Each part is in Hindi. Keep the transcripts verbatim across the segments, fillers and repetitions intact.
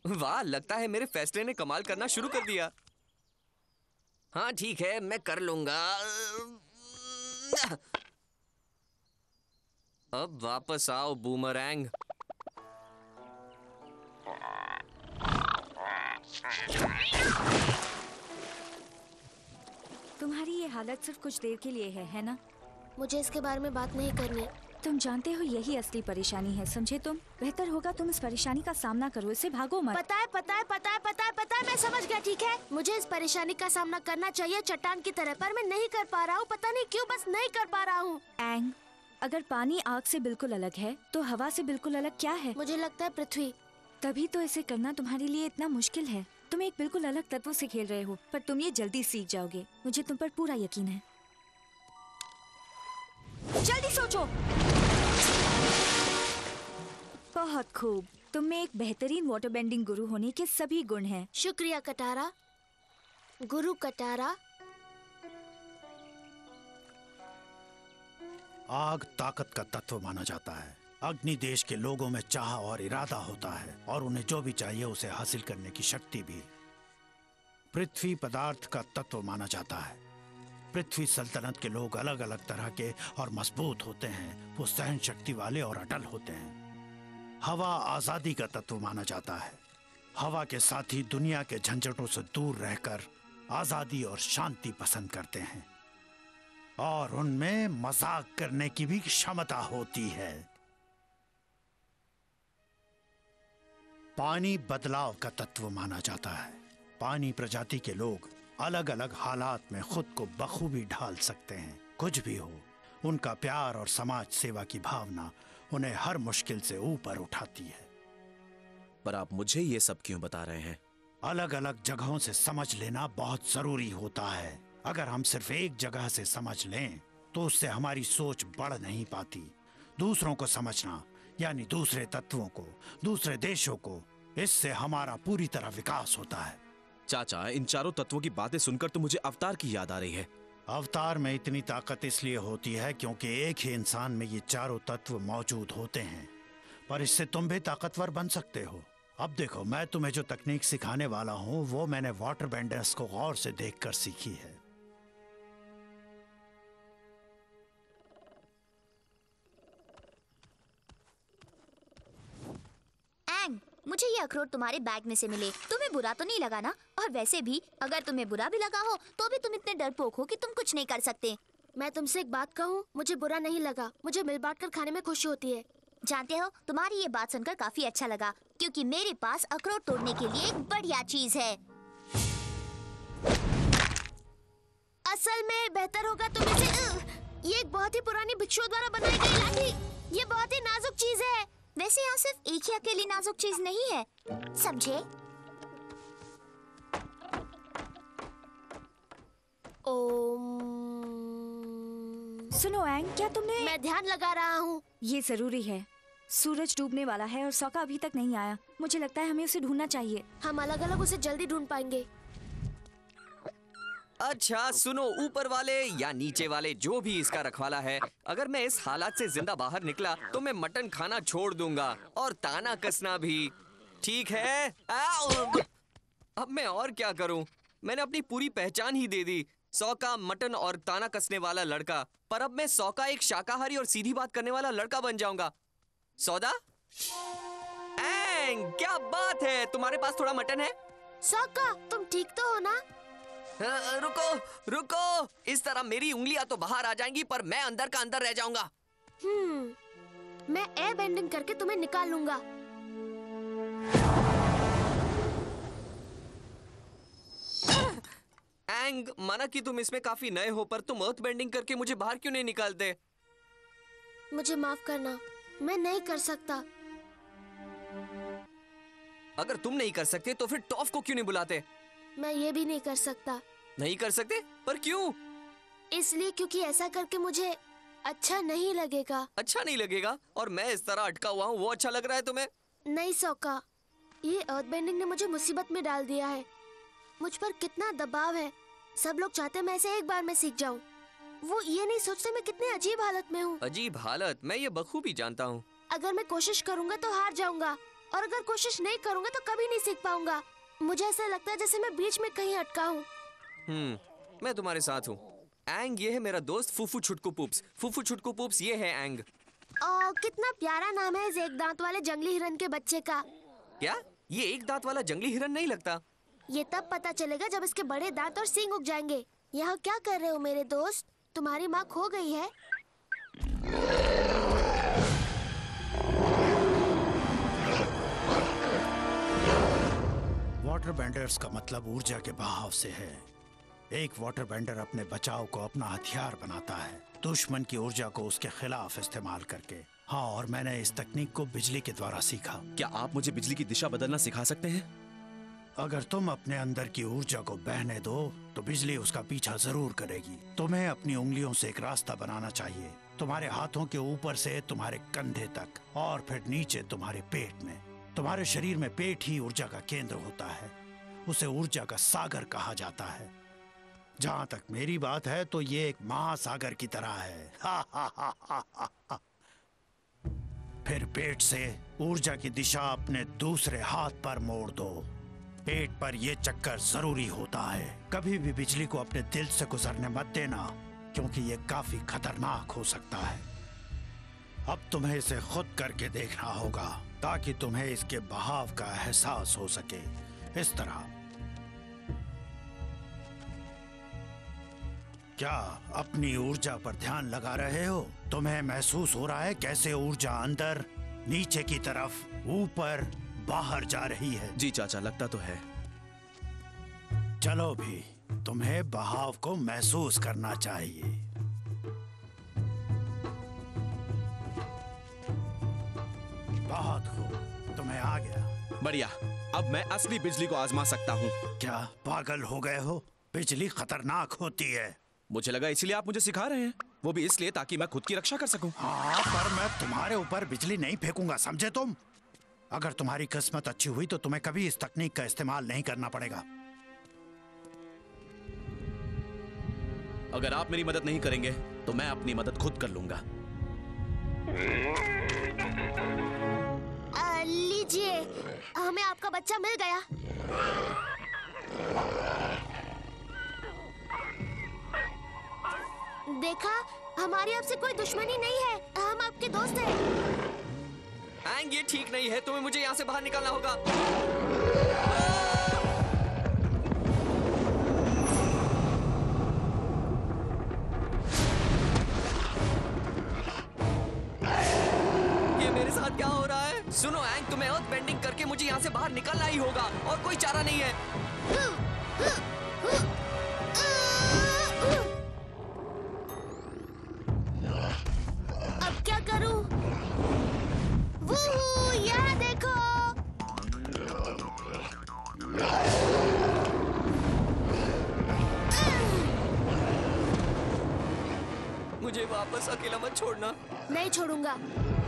वाह, लगता है मेरे फैसले ने कमाल करना शुरू कर दिया। हाँ ठीक है, मैं कर लूंगा। अब वापस आओ बूमरैंग। तुम्हारी ये हालत सिर्फ कुछ देर के लिए है, है ना? मुझे इसके बारे में बात नहीं करनी। तुम जानते हो यही असली परेशानी है, समझे तुम? बेहतर होगा तुम इस परेशानी का सामना करो, इससे भागो मत। पता है पता है पता है पता है पता है मैं समझ गया, ठीक है। मुझे इस परेशानी का सामना करना चाहिए चट्टान की तरह, पर मैं नहीं कर पा रहा हूँ। पता नहीं क्यों, बस नहीं कर पा रहा हूँ। एंग, अगर पानी आग से बिल्कुल अलग है तो हवा से बिल्कुल अलग क्या है? मुझे लगता है पृथ्वी। तभी तो इसे करना तुम्हारे लिए इतना मुश्किल है। तुम एक बिल्कुल अलग तत्व से खेल रहे हो, पर तुम ये जल्दी सीख जाओगे। मुझे तुम पर पूरा यकीन है। जल्दी सोचो। बहुत खूब। तुम में एक बेहतरीन वाटर बेंडिंग गुरु होने के सभी गुण हैं। शुक्रिया कटारा, गुरु कटारा। आग ताकत का तत्व माना जाता है। अग्नि देश के लोगों में चाह और इरादा होता है और उन्हें जो भी चाहिए उसे हासिल करने की शक्ति भी। पृथ्वी पदार्थ का तत्व माना जाता है। पृथ्वी सल्तनत के लोग अलग अलग तरह के और मजबूत होते हैं। वो सहन शक्ति वाले और अटल होते हैं। हवा आजादी का तत्व माना जाता है। हवा के साथी दुनिया के झंझटों से दूर रहकर आजादी और शांति पसंद करते हैं और उनमें मजाक करने की भी क्षमता होती है। पानी बदलाव का तत्व माना जाता है। पानी प्रजाति के लोग अलग अलग हालात में खुद को बखूबी ढाल सकते हैं। कुछ भी हो, उनका प्यार और समाज सेवा की भावना उन्हें हर मुश्किल से ऊपर उठाती है। पर आप मुझे ये सब क्यों बता रहे हैं? अलग अलग जगहों से समझ लेना बहुत जरूरी होता है। अगर हम सिर्फ एक जगह से समझ लें तो उससे हमारी सोच बढ़ नहीं पाती। दूसरों को समझना यानी दूसरे तत्वों को, दूसरे देशों को, इससे हमारा पूरी तरह विकास होता है। चाचा, इन चारों तत्वों की बातें सुनकर तो मुझे अवतार की याद आ रही है। अवतार में इतनी ताकत इसलिए होती है क्योंकि एक ही इंसान में ये चारों तत्व मौजूद होते हैं। पर इससे तुम भी ताकतवर बन सकते हो। अब देखो, मैं तुम्हें जो तकनीक सिखाने वाला हूँ वो मैंने वाटर बेंडर्स को गौर से देखकर सीखी है। एंग, मुझे ये अखरोट तुम्हारे बैग में से मिले, तुम्हें बुरा तो नहीं लगा ना? और वैसे भी अगर तुम्हें बुरा भी लगा हो तो भी तुम इतने डरपोक हो कि तुम कुछ नहीं कर सकते। मैं तुमसे एक बात कहूँ, मुझे बुरा नहीं लगा। मुझे मिल बांट कर खाने में खुशी होती है। जानते हो, तुम्हारी ये बात सुनकर काफी अच्छा लगा, क्योंकि मेरे पास अखरोट तोड़ने के लिए एक बढ़िया चीज है। असल में बेहतर होगा तुम इसे। ये एक बहुत ही पुरानी भिक्षुओं द्वारा बनाई गई लाठी। ये बहुत ही नाजुक चीज है। वैसे यहाँ सिर्फ एक ही अकेली नाजुक चीज नहीं है, समझे? ओम। सुनो एंग, क्या तुमने? मैं ध्यान लगा रहा हूँ। ये जरूरी है। सूरज डूबने वाला है और सौका अभी तक नहीं आया। मुझे लगता है हमें उसे ढूंढना चाहिए। हम अलग अलग उसे जल्दी ढूंढ पाएंगे। अच्छा सुनो, ऊपर वाले या नीचे वाले, जो भी इसका रखवाला है, अगर मैं इस हालात से जिंदा बाहर निकला तो मैं मटन खाना छोड़ दूंगा और ताना कसना भी, ठीक है? आओ! अब मैं और क्या करूं? मैंने अपनी पूरी पहचान ही दे दी, सौका, मटन और ताना कसने वाला लड़का। पर अब मैं सौका एक शाकाहारी और सीधी बात करने वाला लड़का बन जाऊंगा। सौदा? एंग, क्या बात है, तुम्हारे पास थोड़ा मटन है? सौका, तुम ठीक तो हो ना? आ, रुको रुको, इस तरह मेरी उंगलियां तो बाहर आ जाएंगी पर मैं अंदर का अंदर रह जाऊंगा। हम्म, मैं एयर बेंडिंग करके तुम्हें निकाल लूंगा। एंग, माना कि तुम इसमें काफी नए हो, पर तुम अर्थ बेंडिंग करके मुझे बाहर क्यों नहीं निकालते? मुझे माफ करना, मैं नहीं कर सकता। अगर तुम नहीं कर सकते तो फिर टॉफ को क्यों नहीं बुलाते? मैं ये भी नहीं कर सकता। नहीं कर सकते? पर क्यों? इसलिए क्योंकि ऐसा करके मुझे अच्छा नहीं लगेगा। अच्छा नहीं लगेगा? और मैं इस तरह अटका हुआ हूँ, वो अच्छा लग रहा है तुम्हें? नहीं सौका, ये अर्थ बेंडिंग ने मुझे मुसीबत में डाल दिया है। मुझ पर कितना दबाव है। सब लोग चाहते हैं मैं इसे एक बार में सीख जाऊं। वो ये नहीं सोचते मैं कितने अजीब हालत में हूँ। अजीब हालत? मैं ये बखूबी जानता हूँ। अगर मैं कोशिश करूंगा तो हार जाऊंगा और अगर कोशिश नहीं करूंगा तो कभी नहीं सीख पाऊंगा। मुझे ऐसा लगता है जैसे मैं बीच में कहीं अटका हूँ। हम्म, मैं तुम्हारे साथ हूँ। एंग ये है मेरा दोस्त फूफू छुटकू पूप्स। फूफू छुटकू पूप्स ये है एंग। ओ, कितना प्यारा नाम है इस एक दांत वाले जंगली हिरन के बच्चे का। क्या ये एक दांत वाला जंगली हिरन नहीं लगता? ये तब पता चलेगा जब इसके बड़े दांत और सींग उग जाएंगे। यहाँ क्या कर रहे हो मेरे दोस्त? तुम्हारी माँ खो गई है? वाटर बेंडर्स का मतलब ऊर्जा के बहाव से है। एक वाटर बेंडर अपने बचाव को अपना हथियार बनाता है, दुश्मन की ऊर्जा को उसके खिलाफ इस्तेमाल करके। हाँ, और मैंने इस तकनीक को बिजली के द्वारा सीखा। क्या आप मुझे बिजली की दिशा बदलना सिखा सकते हैं? अगर तुम अपने अंदर की ऊर्जा को बहने दो तो बिजली उसका पीछा जरूर करेगी। तुम्हें अपनी उंगलियों से एक रास्ता बनाना चाहिए, तुम्हारे हाथों के ऊपर से तुम्हारे कंधे तक और फिर नीचे तुम्हारे पेट में। तुम्हारे शरीर में पेट ही ऊर्जा का केंद्र होता है, उसे ऊर्जा का सागर कहा जाता है। जहाँ तक मेरी बात है तो ये एक महासागर की तरह है। हा हा हा हा हा हा। फिर पेट से ऊर्जा की दिशा अपने दूसरे हाथ पर मोड़ दो। पेट पर यह चक्कर जरूरी होता है। कभी भी बिजली को अपने दिल से गुजरने मत देना, क्योंकि यह काफी खतरनाक हो सकता है। अब तुम्हें इसे खुद करके देखना होगा ताकि तुम्हें इसके बहाव का एहसास हो सके। इस तरह। क्या अपनी ऊर्जा पर ध्यान लगा रहे हो? तुम्हें महसूस हो रहा है कैसे ऊर्जा अंदर, नीचे की तरफ, ऊपर, बाहर जा रही है? जी चाचा, लगता तो है। चलो भी, तुम्हें बहाव को महसूस करना चाहिए। बहुत खूब, तुम्हें आ गया। बढ़िया, अब मैं असली बिजली को आजमा सकता हूँ। क्या पागल हो गए हो? बिजली खतरनाक होती है। मुझे लगा इसलिए आप मुझे सिखा रहे हैं, वो भी इसलिए ताकि मैं खुद की रक्षा कर सकूं। हाँ, पर मैं तुम्हारे ऊपर बिजली नहीं फेंकूंगा, समझे तुम? अगर तुम्हारी किस्मत अच्छी हुई तो तुम्हें कभी इस तकनीक का इस्तेमाल नहीं करना पड़ेगा। अगर आप मेरी मदद नहीं करेंगे तो मैं अपनी मदद खुद कर लूंगा। आ, लीजिए, हमें आपका बच्चा मिल गया। देखा, हमारी आपसे कोई दुश्मनी नहीं है, हम आपके दोस्त हैं। एंग ये ठीक नहीं है, तुम्हें मुझे यहाँ से बाहर निकालना होगा। ये मेरे साथ क्या हो रहा है? सुनो एंग, तुम्हें अर्थ बेंडिंग करके मुझे यहाँ से बाहर निकलना ही होगा और कोई चारा नहीं है। अब क्या करूं? वूहू, यहाँ देखो। मुझे वापस अकेला मत छोड़ना। नहीं छोड़ूंगा।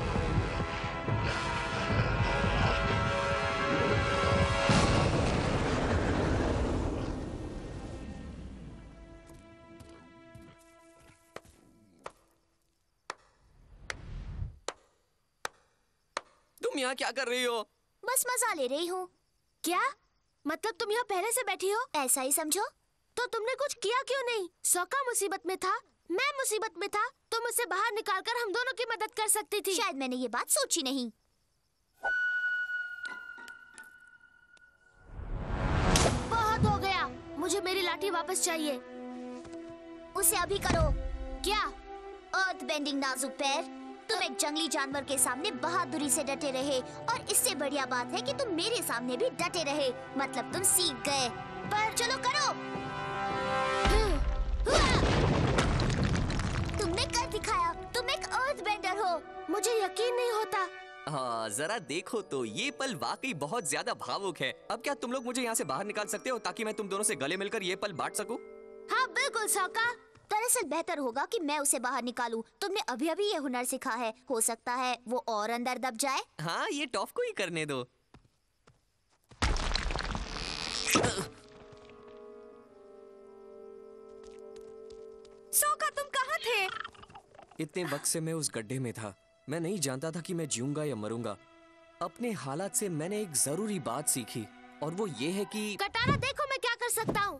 तुम यहाँ क्या कर रही हो? बस मजा ले रही हूँ। क्या मतलब तुम यहाँ पहले से बैठी हो? ऐसा ही समझो। तो तुमने कुछ किया क्यों नहीं? सौका मुसीबत में था, मैं मुसीबत में था, तुम उसे बाहर निकालकर हम दोनों की मदद कर सकती थी। शायद मैंने ये बात सोची नहीं। बहुत हो गया, मुझे मेरी लाठी वापस चाहिए। उसे अभी करो। क्या? अर्थ बेंडिंग नाजुक पैर, तुम एक जंगली जानवर के सामने बहादुरी से डटे रहे, और इससे बढ़िया बात है कि तुम मेरे सामने भी डटे रहे। मतलब तुम सीख गए। पर चलो करो। तुमने कर दिखाया, तुम एक अर्थ बेंडर हो। मुझे यकीन नहीं होता। हाँ, जरा देखो तो, ये पल वाकई बहुत ज्यादा भावुक है। अब क्या तुम लोग मुझे यहाँ से बाहर निकाल सकते हो ताकि मैं तुम दोनों से गले मिलकर ये पल बांट सकूं? हाँ बिल्कुल सौका। दरअसल बेहतर होगा कि मैं उसे बाहर निकालूं। तुमने अभी अभी ये हुनर सीखा है, हो सकता है वो और अंदर दब जाए। हाँ, ये टॉफ को ही करने दो। सौका, तुम कहाँ थे? इतने वक्त से मैं उस गड्ढे में था। मैं नहीं जानता था कि मैं जीऊंगा या मरूंगा। अपने हालात से मैंने एक जरूरी बात सीखी और वो ये है कि कटारा, देखो मैं क्या कर सकता हूँ।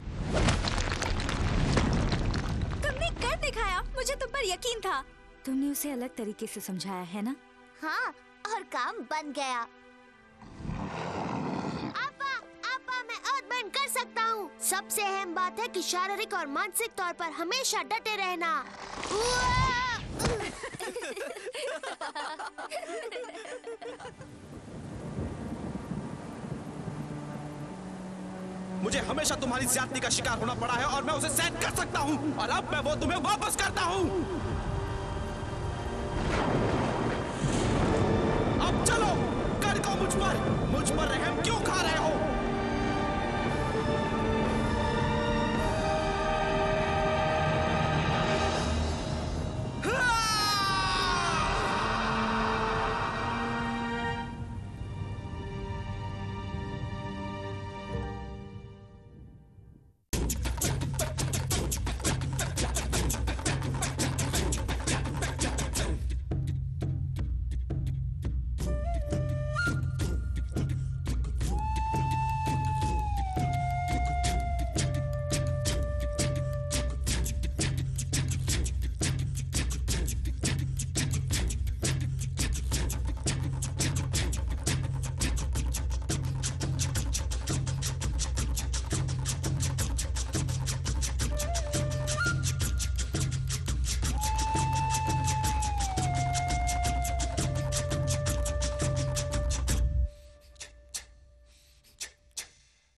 तुमने कर दिखाया, मुझे तुम पर यकीन था। तुमने उसे अलग तरीके से समझाया है ना? हाँ, और काम बन गया। आपा, आपा, मैं अर्थबेंड कर सकता हूँ। सबसे अहम बात है कि शारीरिक और मानसिक तौर पर हमेशा डटे रहना। मुझे हमेशा तुम्हारी ज्यादती का शिकार होना पड़ा है और मैं उसे सहन कर सकता हूँ और अब मैं वो तुम्हें वापस करता हूँ।